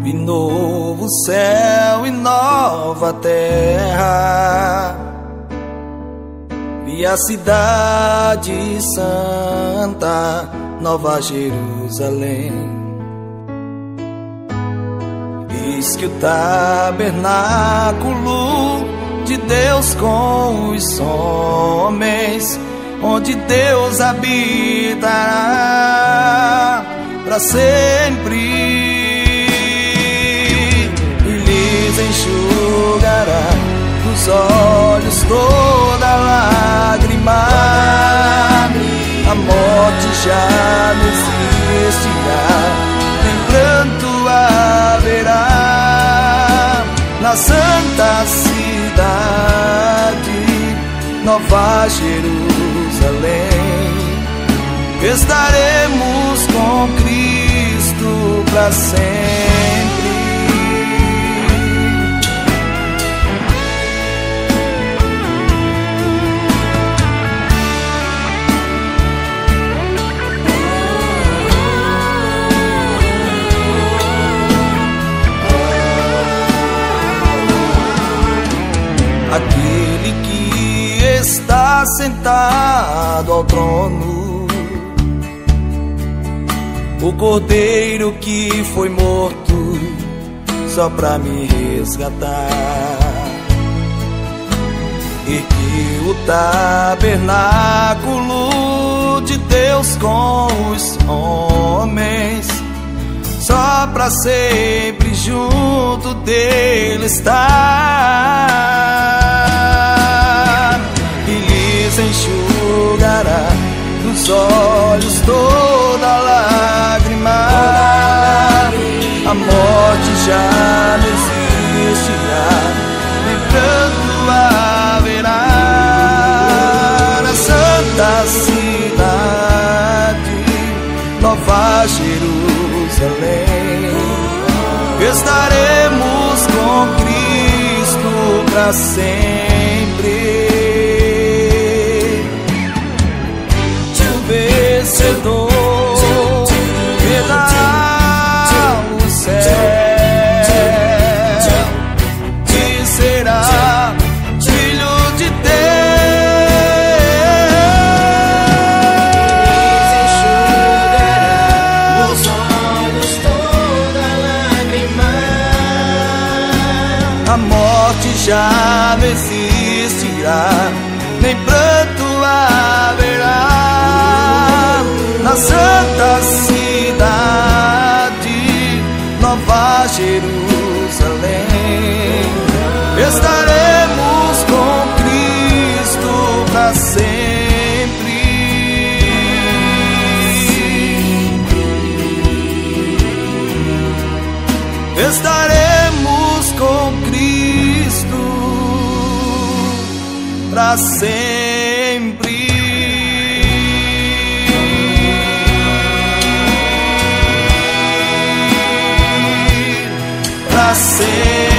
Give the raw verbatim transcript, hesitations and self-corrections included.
vi novo céu e nova terra, vi a cidade santa, Nova Jerusalém. Eis que o tabernáculo de Deus com os homens, onde Deus habitará para sempre, e lhes enxugará dos olhos toda lágrima. A morte já não existirá, nem pranto haverá na santa cidade, Nova Jerusalém. Estaremos com Cristo para sempre. Aquele que está sentado ao trono, o Cordeiro que foi morto só pra me resgatar, ergueu o tabernáculo de Deus com os homens, só pra sempre junto dele estar, e lhes enxugará dos olhos toda lágrima. A morte já não existirá, nem pranto haverá na santa cidade, Nova Jerusalém. Estaremos com Cristo para sempre. Vencedor verá o céu e será filho de Deus. Enxugará dos olhos toda lágrima. A morte já não existirá, nem pranto haverá na santa cidade, Nova Jerusalém. Estaremos com Cristo para sempre. Estaremos com Cristo para sempre. Pra sempre.